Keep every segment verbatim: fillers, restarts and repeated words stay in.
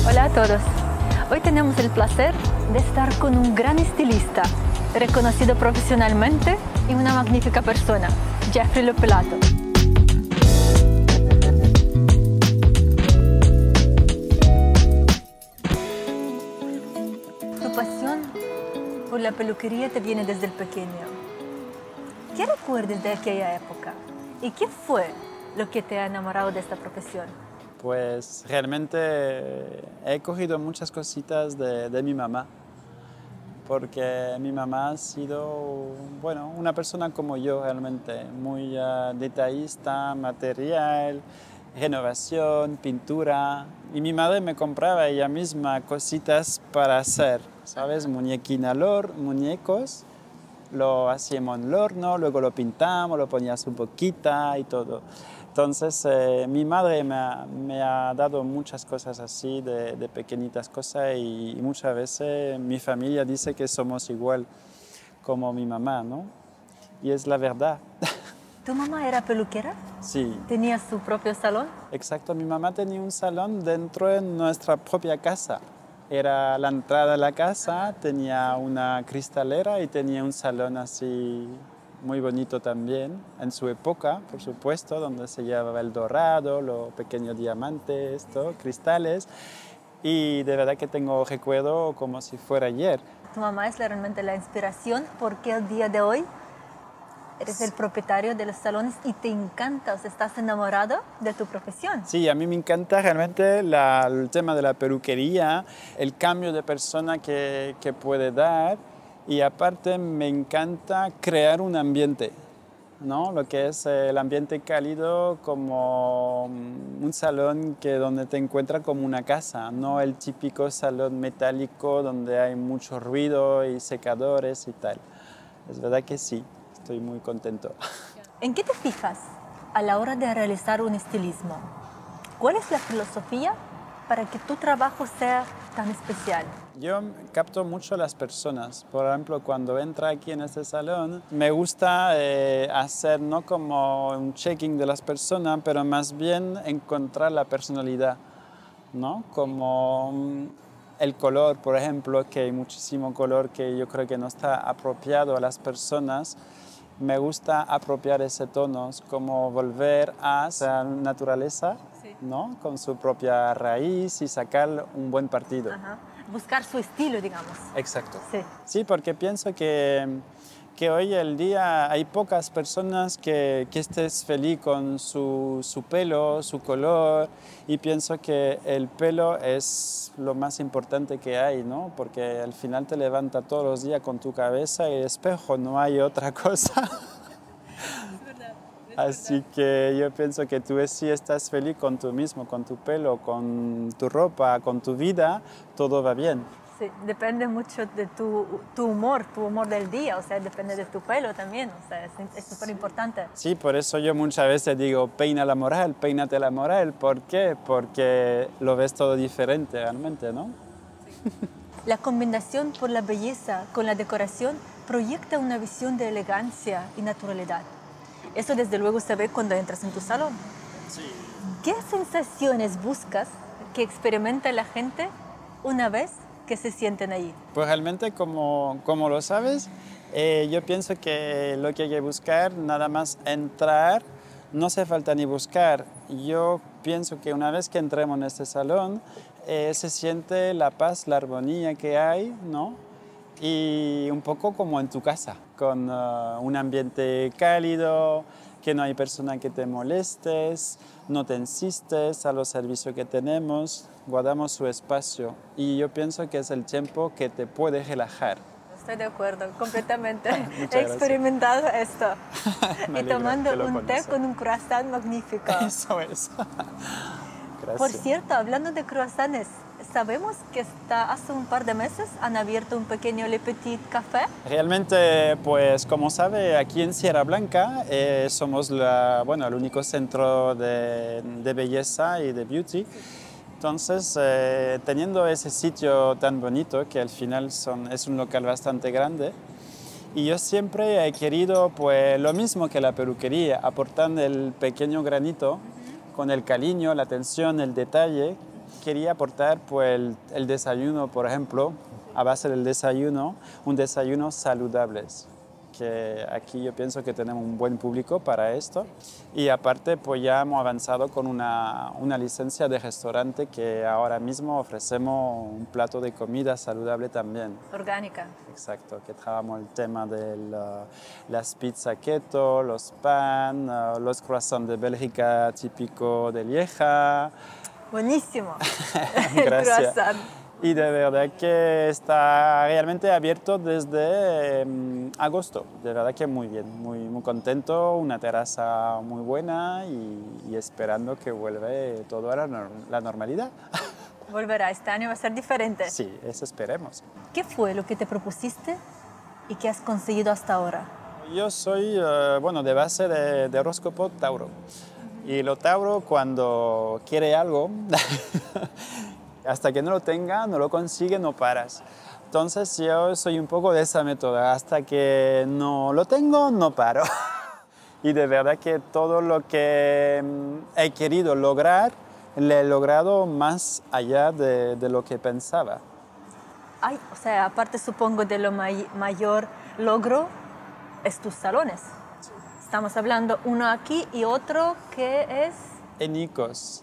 Hola a todos. Hoy tenemos el placer de estar con un gran estilista, reconocido profesionalmente y una magnífica persona, Jeffrey Lupelato. Tu pasión por la peluquería te viene desde el pequeño. ¿Qué recuerdas de aquella época? ¿Y qué fue lo que te ha enamorado de esta profesión? Pues realmente he cogido muchas cositas de, de mi mamá, porque mi mamá ha sido, bueno, una persona como yo realmente, muy uh, detallista, material, renovación, pintura. Y mi madre me compraba ella misma cositas para hacer, ¿sabes? Muñequín al horno, muñecos, lo hacíamos en el horno, luego lo pintamos, lo ponías un poquito y todo. Entonces, eh, mi madre me ha, me ha dado muchas cosas así, de, de pequeñitas cosas, y, y muchas veces mi familia dice que somos igual como mi mamá, ¿no? Y es la verdad. ¿Tu mamá era peluquera? Sí. ¿Tenía su propio salón? Exacto, mi mamá tenía un salón dentro de nuestra propia casa. Era la entrada de la casa, tenía una cristalera y tenía un salón así muy bonito también, en su época, por supuesto, donde se llevaba el dorado, los pequeños diamantes, esto, cristales, y de verdad que tengo recuerdo como si fuera ayer. Tu mamá es realmente la inspiración porque el día de hoy eres el propietario de los salones y te encanta, o sea, estás enamorado de tu profesión. Sí, a mí me encanta realmente la, el tema de la peluquería, el cambio de persona que, que puede dar. Y aparte me encanta crear un ambiente, ¿no? Lo que es el ambiente cálido, como un salón que donde te encuentras como una casa, no el típico salón metálico donde hay mucho ruido y secadores y tal. Es verdad que sí, estoy muy contento. ¿En qué te fijas a la hora de realizar un estilismo? ¿Cuál es la filosofía para que tu trabajo sea tan especial? Yo capto mucho a las personas. Por ejemplo, cuando entra aquí en este salón, me gusta eh, hacer no como un checking de las personas, pero más bien encontrar la personalidad, ¿no? Como um, el color, por ejemplo, que hay muchísimo color que yo creo que no está apropiado a las personas. Me gusta apropiar ese tono, como volver a la naturaleza, ¿no? Con su propia raíz y sacar un buen partido. Ajá. Buscar su estilo, digamos. Exacto. Sí, sí, porque pienso que, que hoy el día hay pocas personas que, que estés feliz con su, su pelo, su color, y pienso que el pelo es lo más importante que hay, ¿no? Porque al final te levanta todos los días con tu cabeza y el espejo, no hay otra cosa. Así que yo pienso que tú si estás feliz con tú mismo, con tu pelo, con tu ropa, con tu vida, todo va bien. Sí, depende mucho de tu, tu humor, tu humor del día, o sea, depende de tu pelo también, o sea, es súper importante. Sí, por eso yo muchas veces digo, peina la moral, peínate la moral. ¿Por qué? Porque lo ves todo diferente realmente, ¿no? Sí. La combinación por la belleza con la decoración proyecta una visión de elegancia y naturalidad. Eso desde luego se ve cuando entras en tu salón. Sí. ¿Qué sensaciones buscas que experimente la gente una vez que se sienten allí? Pues realmente, como, como lo sabes, eh, yo pienso que lo que hay que buscar, nada más entrar, no hace falta ni buscar. Yo pienso que una vez que entremos en este salón, eh, se siente la paz, la armonía que hay, ¿no? Y un poco como en tu casa, con uh, un ambiente cálido, que no hay persona que te molestes, no te insistes a los servicios que tenemos, guardamos su espacio, y yo pienso que es el tiempo que te puede relajar. Estoy de acuerdo, completamente. He experimentado esto. Y tomando un té con un croissant magnífico. Eso es. Gracias. Por cierto, hablando de croissants, sabemos que hasta hace un par de meses han abierto un pequeño Le Petit Café. Realmente, pues como sabe, aquí en Sierra Blanca eh, somos la, bueno, el único centro de, de belleza y de beauty. Entonces, eh, teniendo ese sitio tan bonito, que al final son, es un local bastante grande, y yo siempre he querido pues, lo mismo que la peluquería, aportando el pequeño granito con el cariño, la atención, el detalle quería aportar pues, el, el desayuno, por ejemplo, a base del desayuno, un desayuno saludables, que aquí yo pienso que tenemos un buen público para esto. Y aparte, pues ya hemos avanzado con una, una licencia de restaurante que ahora mismo ofrecemos un plato de comida saludable también. Orgánica. Exacto, que trabajamos el tema de la, las pizzas keto, los pan, uh, los croissants de Bélgica típico de Lieja. Buenísimo. Gracias. Croissant. Y de verdad que está realmente abierto desde eh, agosto. De verdad que muy bien, muy, muy contento, una terraza muy buena y, y esperando que vuelva todo a la, la normalidad. Volverá, este año va a ser diferente. Sí, eso esperemos. ¿Qué fue lo que te propusiste y qué has conseguido hasta ahora? Yo soy, uh, bueno, de base de, de horóscopo Tauro. Y lo Tauro cuando quiere algo... Hasta que no lo tenga, no lo consigue, no paras. Entonces yo soy un poco de esa método. Hasta que no lo tengo, no paro. Y de verdad que todo lo que he querido lograr, lo he logrado más allá de, de lo que pensaba. Ay, o sea, aparte supongo de lo may mayor logro, es tus salones. Estamos hablando uno aquí y otro que es... En Icos.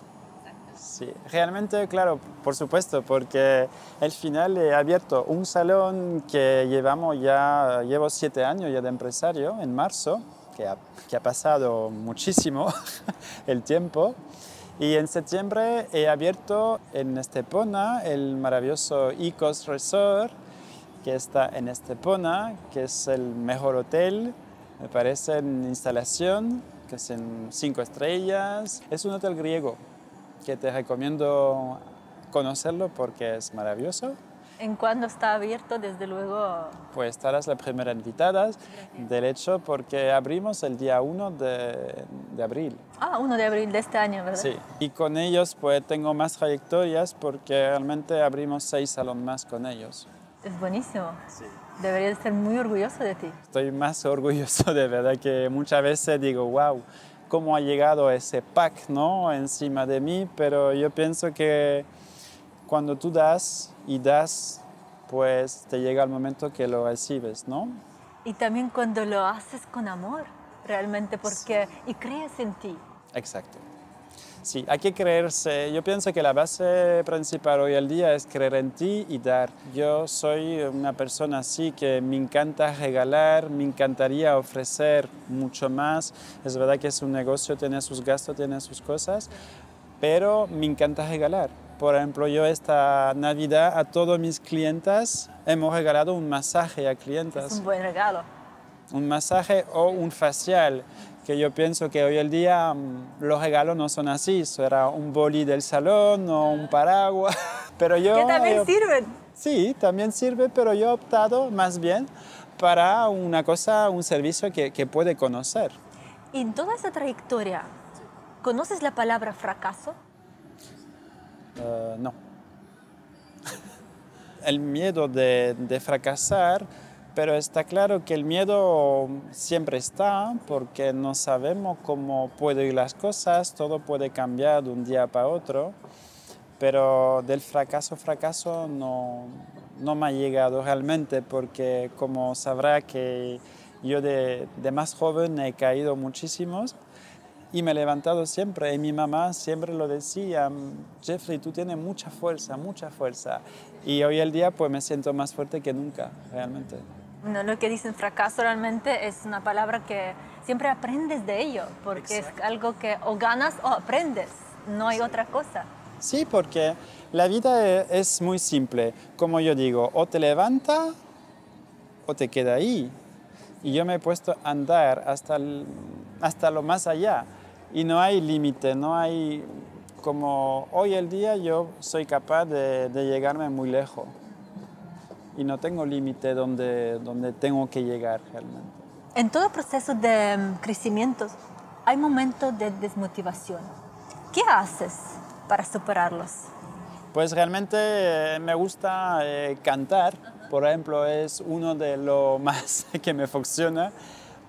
Sí, realmente, claro, por supuesto, porque al final he abierto un salón que llevamos ya, llevo siete años ya de empresario, en marzo, que ha, que ha pasado muchísimo el tiempo. Y en septiembre he abierto en Estepona el maravilloso Icos Resort, que está en Estepona, que es el mejor hotel, me parece, en instalación, que es en cinco estrellas. Es un hotel griego, que te recomiendo conocerlo porque es maravilloso. ¿En cuándo está abierto? Desde luego... Pues estarás la primera invitada, del hecho, porque abrimos el día uno de, de abril. Ah, uno de abril de este año, ¿verdad? Sí, y con ellos pues tengo más trayectorias porque realmente abrimos seis salones más con ellos. Es buenísimo. Sí. Deberías estar muy orgulloso de ti. Estoy más orgulloso, de verdad, que muchas veces digo, wow, cómo ha llegado ese pack, ¿no?, encima de mí, pero yo pienso que cuando tú das y das, pues te llega el momento que lo recibes, ¿no? Y también cuando lo haces con amor, realmente, porque sí. Y crees en ti. Exacto. Sí, hay que creerse. Yo pienso que la base principal hoy en día es creer en ti y dar. Yo soy una persona así que me encanta regalar, me encantaría ofrecer mucho más. Es verdad que es un negocio, tiene sus gastos, tiene sus cosas, pero me encanta regalar. Por ejemplo, yo esta Navidad a todos mis clientes hemos regalado un masaje a clientes. Es un buen regalo. Un masaje o un facial, que yo pienso que hoy en día los regalos no son así, será un boli del salón o un paraguas, pero yo... Que también yo, sirven. Sí, también sirve, pero yo he optado más bien para una cosa, un servicio que, que puede conocer. Y en toda esa trayectoria, ¿conoces la palabra fracaso? Uh, no. El miedo de, de fracasar, pero está claro que el miedo siempre está porque no sabemos cómo pueden ir las cosas, todo puede cambiar de un día para otro, pero del fracaso, fracaso no, no me ha llegado realmente porque como sabrá que yo de, de más joven he caído muchísimos y me he levantado siempre y mi mamá siempre lo decía, Jeffrey, tú tienes mucha fuerza, mucha fuerza y hoy el día pues me siento más fuerte que nunca, realmente. No, lo que dicen fracaso realmente es una palabra que siempre aprendes de ello, porque Exacto. Es algo que o ganas o aprendes, no hay sí. otra cosa. Sí, porque la vida es muy simple, como yo digo, o te levanta o te queda ahí. Y yo me he puesto a andar hasta, el, hasta lo más allá y no hay límite, no hay, como hoy el día yo soy capaz de, de llegarme muy lejos. Y no tengo límite donde, donde tengo que llegar realmente. En todo proceso de um, crecimiento hay momentos de desmotivación. ¿Qué haces para superarlos? Pues realmente eh, me gusta eh, cantar, por ejemplo, es uno de los más que me funciona,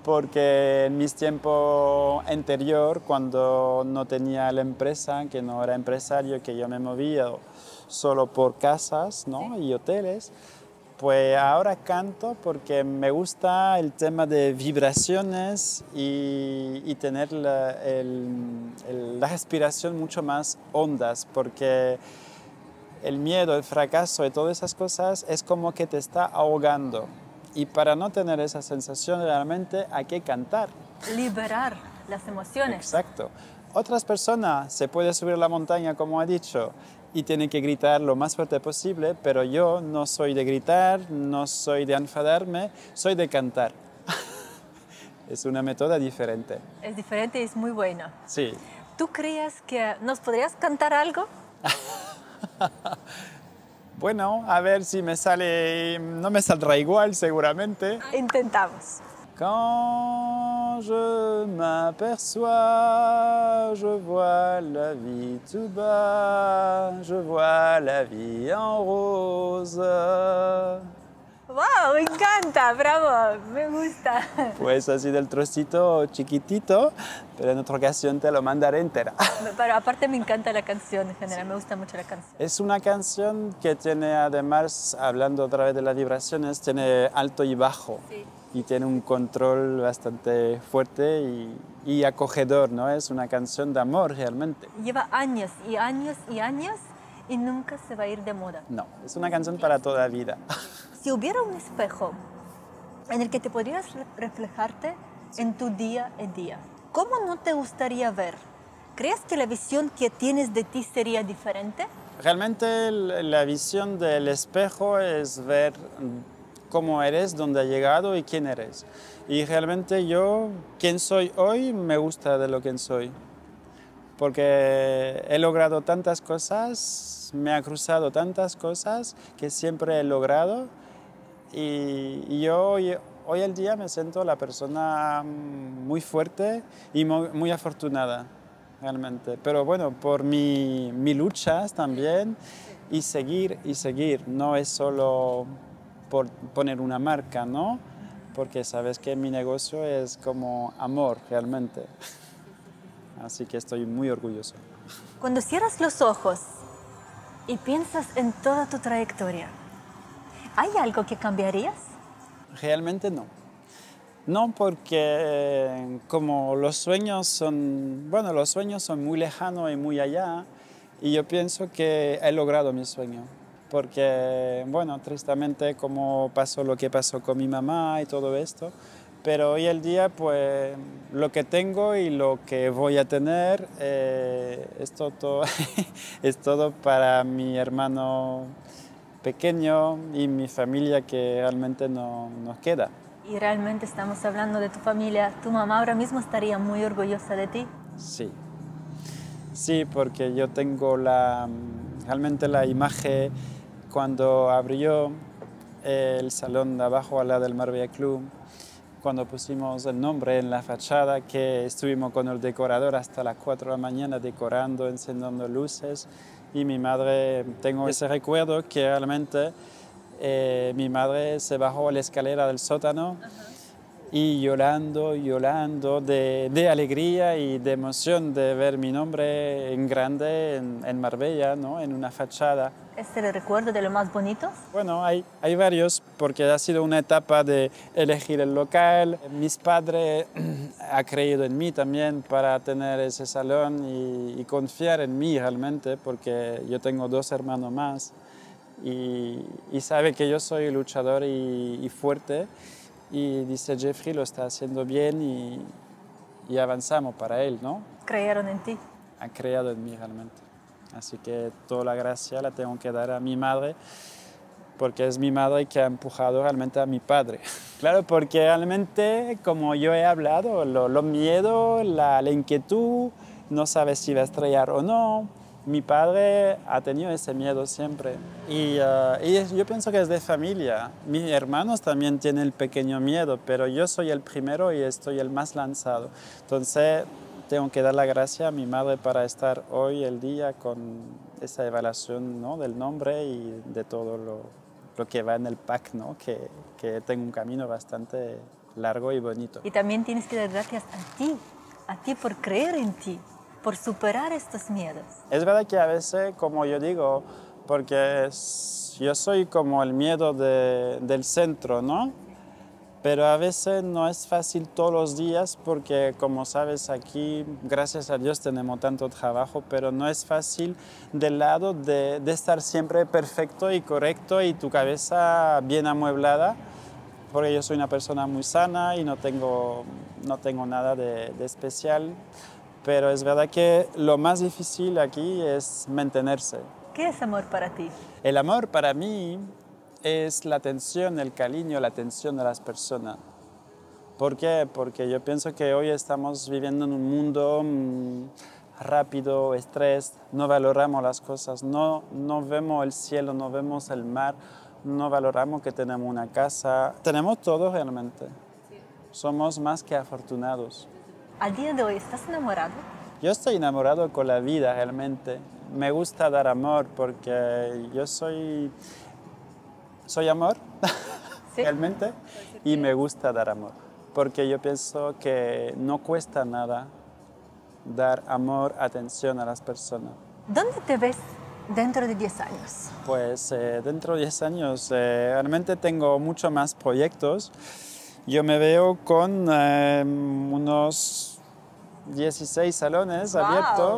porque en mis tiempos anterior, cuando no tenía la empresa, que no era empresario, que yo me movía solo por casas, ¿no? Sí. Y hoteles, pues ahora canto porque me gusta el tema de vibraciones y, y tener la, el- el- la respiración mucho más hondas, porque el miedo, el fracaso y todas esas cosas es como que te está ahogando. Y para no tener esa sensación realmente hay que cantar. Liberar las emociones. Exacto. Otras personas se pueden subir a la montaña, como ha dicho, y tienen que gritar lo más fuerte posible, pero yo no soy de gritar, no soy de enfadarme, soy de cantar. Es una método diferente. Es diferente y es muy bueno. Sí. ¿Tú crees que nos podrías cantar algo? Bueno, a ver si me sale, no me saldrá igual seguramente. Intentamos. Quand je m'aperçois, je vois la vie tout bas, je vois la vie en rose. ¡Wow! Me encanta, bravo, me gusta. Pues así del trocito chiquitito, pero en otra ocasión te lo mandaré entera. Pero aparte me encanta la canción en general, me gusta mucho la canción. Es una canción que tiene además, hablando otra vez de las vibraciones, tiene alto y bajo. Sí. Y tiene un control bastante fuerte y, y acogedor, ¿no? Es una canción de amor realmente. Lleva años y años y años y nunca se va a ir de moda. No, es una canción para toda la vida. Si hubiera un espejo en el que te podrías re- reflejarte en tu día a día, ¿cómo no te gustaría ver? ¿Crees que la visión que tienes de ti sería diferente? Realmente la visión del espejo es ver cómo eres, dónde has llegado y quién eres. Y realmente yo, quién soy hoy, me gusta de lo que soy. Porque he logrado tantas cosas, me ha cruzado tantas cosas que siempre he logrado. Y, y yo hoy, hoy en día me siento la persona muy fuerte y muy, muy afortunada, realmente. Pero bueno, por mi, mi luchas también y seguir y seguir. No es solo por poner una marca, ¿no? Porque sabes que mi negocio es como amor, realmente. Así que estoy muy orgulloso. Cuando cierras los ojos y piensas en toda tu trayectoria, ¿hay algo que cambiarías? Realmente no. No, porque eh, como los sueños son, bueno, los sueños son muy lejanos y muy allá, y yo pienso que he logrado mi sueño. Porque, bueno, tristemente como pasó lo que pasó con mi mamá y todo esto, pero hoy en día, pues, lo que tengo y lo que voy a tener eh, es, todo, es todo para mi hermano pequeño y mi familia que realmente no, nos queda. Y realmente estamos hablando de tu familia. Tu mamá ahora mismo estaría muy orgullosa de ti. Sí, sí, porque yo tengo la, realmente la imagen cuando abrió el salón de abajo al lado del Marbella Club, cuando pusimos el nombre en la fachada, que estuvimos con el decorador hasta las cuatro de la mañana decorando, encendiendo luces, y mi madre, tengo ese recuerdo que realmente eh, mi madre se bajó a la escalera del sótano. Ajá. Y llorando, llorando de, de alegría y de emoción de ver mi nombre en grande en, en Marbella, ¿no? En una fachada. ¿Es el recuerdo de los más bonitos? Bueno, hay, hay varios, porque ha sido una etapa de elegir el local. Mis padres han creído en mí también para tener ese salón y, y confiar en mí realmente, porque yo tengo dos hermanos más y, y sabe que yo soy luchador y, y fuerte. Y dice, Jeffrey lo está haciendo bien y, y avanzamos para él, ¿no? Creyeron en ti. Han creado en mí realmente. Así que toda la gracia la tengo que dar a mi madre, porque es mi madre que ha empujado realmente a mi padre. Claro, porque realmente, como yo he hablado, los lo miedos, la, la inquietud, no sabes si va a estrellar o no. Mi padre ha tenido ese miedo siempre y, uh, y yo pienso que es de familia. Mis hermanos también tienen el pequeño miedo, pero yo soy el primero y estoy el más lanzado. Entonces tengo que dar la gracia a mi madre para estar hoy el día con esa evaluación, ¿no? Del nombre y de todo lo, lo que va en el pack, ¿no? Que, que tengo un camino bastante largo y bonito. Y también tienes que dar gracias a ti, a ti por creer en ti, por superar estos miedos. Es verdad que a veces, como yo digo, porque es, yo soy como el miedo de, del centro, ¿no? Pero a veces no es fácil todos los días porque, como sabes, aquí, gracias a Dios, tenemos tanto trabajo, pero no es fácil del lado de, de estar siempre perfecto y correcto y tu cabeza bien amueblada, porque yo soy una persona muy sana y no tengo, no tengo nada de, de especial, pero es verdad que lo más difícil aquí es mantenerse. ¿Qué es amor para ti? El amor para mí es la atención, el cariño, la atención de las personas. ¿Por qué? Porque yo pienso que hoy estamos viviendo en un mundo mmm, rápido, estrés, no valoramos las cosas, no, no vemos el cielo, no vemos el mar, no valoramos que tenemos una casa. Tenemos todo realmente. Somos más que afortunados. Al día de hoy, ¿estás enamorado? Yo estoy enamorado con la vida realmente. Me gusta dar amor porque yo soy... Soy amor, ¿sí? Realmente, y me gusta dar amor, porque yo pienso que no cuesta nada dar amor, atención a las personas. ¿Dónde te ves dentro de diez años? Pues eh, dentro de diez años eh, realmente tengo muchos más proyectos. Yo me veo con eh, unos dieciséis salones wow. abiertos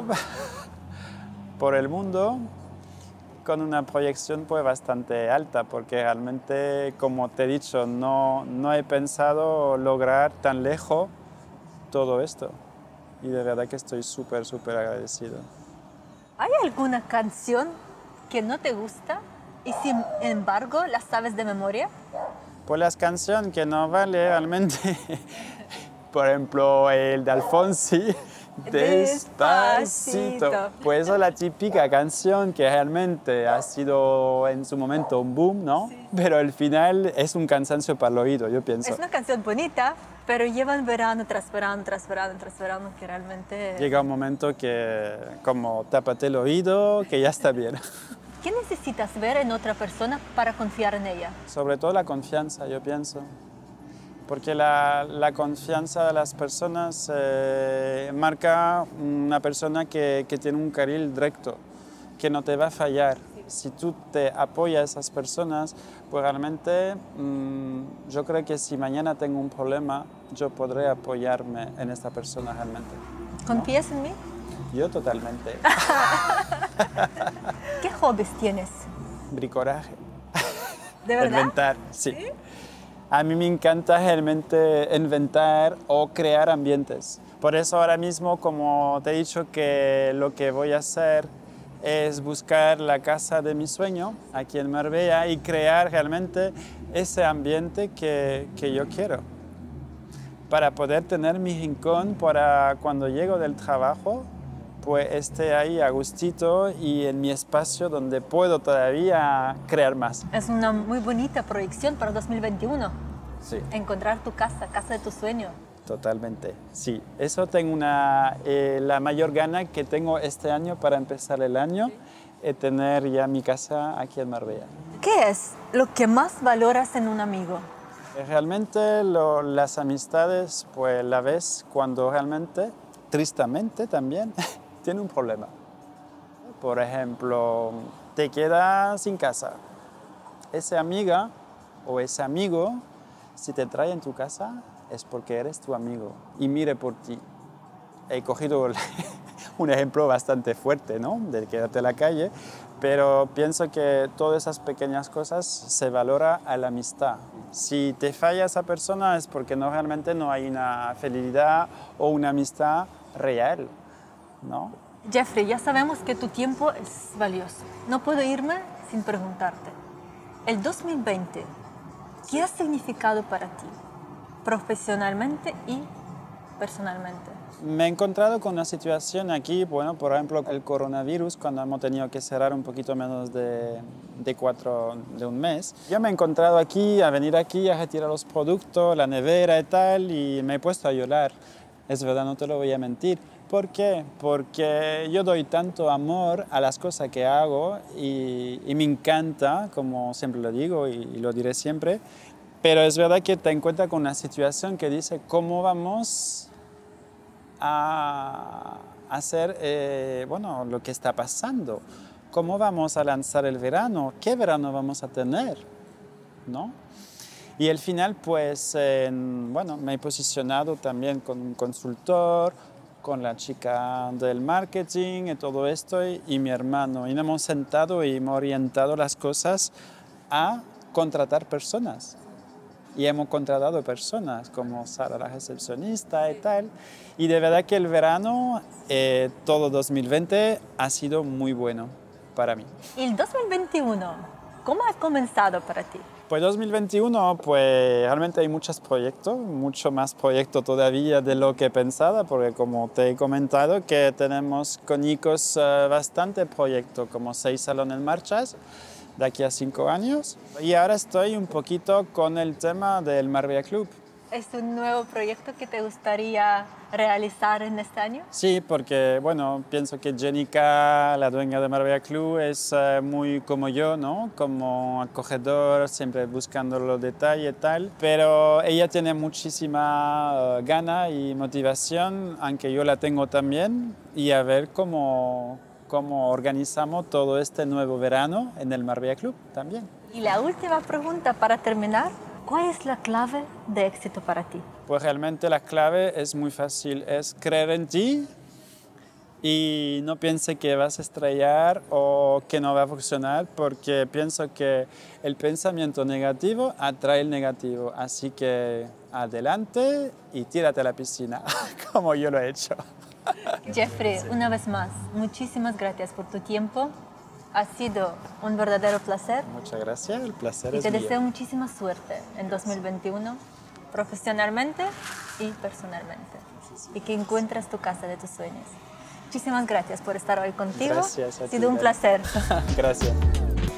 por el mundo, con una proyección pues bastante alta, porque realmente, como te he dicho, no, no he pensado lograr tan lejos todo esto. Y de verdad que estoy súper, súper agradecido. ¿Hay alguna canción que no te gusta y sin embargo la sabes de memoria? Pues las canciones que no vale realmente, por ejemplo, el de Alfonsi, Despacito. Pues esa es la típica canción que realmente ha sido en su momento un boom, ¿no? Sí. Pero al final es un cansancio para el oído, yo pienso. Es una canción bonita, pero llevan verano tras verano, tras verano, tras verano, que realmente... Llega un momento que, como tápate el oído, que ya está bien. ¿Qué necesitas ver en otra persona para confiar en ella? Sobre todo la confianza, yo pienso. Porque la, la confianza de las personas eh, marca una persona que, que tiene un carril recto, que no te va a fallar. Si tú te apoyas a esas personas, pues realmente mmm, yo creo que si mañana tengo un problema, yo podré apoyarme en esta persona realmente. ¿Confías en mí? Yo totalmente. ¿Qué hobbies tienes? Bricolaje. ¿De verdad? Inventar, sí. ¿Sí? A mí me encanta realmente inventar o crear ambientes. Por eso ahora mismo, como te he dicho, que lo que voy a hacer es buscar la casa de mi sueño aquí en Marbella y crear realmente ese ambiente que, que yo quiero. Para poder tener mi rincón para cuando llego del trabajo, pues esté ahí a gustito y en mi espacio donde puedo todavía crear más. Es una muy bonita proyección para dos mil veintiuno. Sí. Encontrar tu casa, casa de tu sueño. Totalmente, sí. Eso tengo una, eh, la mayor gana que tengo este año para empezar el año, es tener ya mi casa aquí en Marbella. ¿Qué es lo que más valoras en un amigo? Realmente lo, las amistades, pues la ves cuando realmente, tristemente también, tiene un problema. Por ejemplo, te quedas sin casa. Esa amiga o ese amigo, si te trae en tu casa, es porque eres tu amigo y mire por ti. He cogido un ejemplo bastante fuerte, ¿no? De quedarte en la calle, pero pienso que todas esas pequeñas cosas se valora a la amistad. Si te falla esa persona es porque no, realmente no hay una fidelidad o una amistad real, ¿no? Jeffrey, ya sabemos que tu tiempo es valioso. No puedo irme sin preguntarte. El dos mil veinte, ¿qué ha significado para ti, profesionalmente y personalmente? Me he encontrado con una situación aquí, bueno, por ejemplo, el coronavirus, cuando hemos tenido que cerrar un poquito menos de, de cuatro, de un mes. Yo me he encontrado aquí, a venir aquí, a retirar los productos, la nevera y tal, y me he puesto a llorar. Es verdad, no te lo voy a mentir. ¿Por qué? Porque yo doy tanto amor a las cosas que hago y, y me encanta, como siempre lo digo y, y lo diré siempre, Pero es verdad que te encuentras con una situación que dice cómo vamos a hacer eh, bueno, lo que está pasando. ¿Cómo vamos a lanzar el verano? ¿Qué verano vamos a tener? ¿No? Y al final, pues, eh, bueno, me he posicionado también con un consultor, con la chica del marketing y todo esto, y, y mi hermano. Y nos hemos sentado y hemos orientado las cosas a contratar personas. Y hemos contratado personas como Sara, la recepcionista y tal. Y de verdad que el verano, eh, todo dos mil veinte, ha sido muy bueno para mí. ¿Y el dos mil veintiuno? ¿Cómo ha comenzado para ti? Pues dos mil veintiuno, pues realmente hay muchos proyectos, mucho más proyectos todavía de lo que pensaba, porque como te he comentado, que tenemos con ICOS uh, bastante proyectos, como seis salones en marchas, de aquí a cinco años. Y ahora estoy un poquito con el tema del Marbella Club. ¿Es un nuevo proyecto que te gustaría realizar en este año? Sí, porque bueno, pienso que Jenica, la dueña de Marbella Club, es uh, muy como yo, ¿no? Como acogedor, siempre buscando los detalles y tal. Pero ella tiene muchísima uh, gana y motivación, aunque yo la tengo también, y a ver cómo, cómo organizamos todo este nuevo verano en el Marbella Club también. Y la última pregunta para terminar. ¿Cuál es la clave de éxito para ti? Pues realmente la clave es muy fácil, es creer en ti y no piense que vas a estrellar o que no va a funcionar, porque pienso que el pensamiento negativo atrae el negativo, así que adelante y tírate a la piscina, como yo lo he hecho. Jeffrey, sí. Una vez más, muchísimas gracias por tu tiempo. Ha sido un verdadero placer. Muchas gracias, el placer y es te mío. deseo muchísima suerte en dos mil veintiuno, profesionalmente y personalmente. Y que encuentres tu casa de tus sueños. Muchísimas gracias por estar hoy contigo. Gracias a ti, ha sido un placer. Gracias.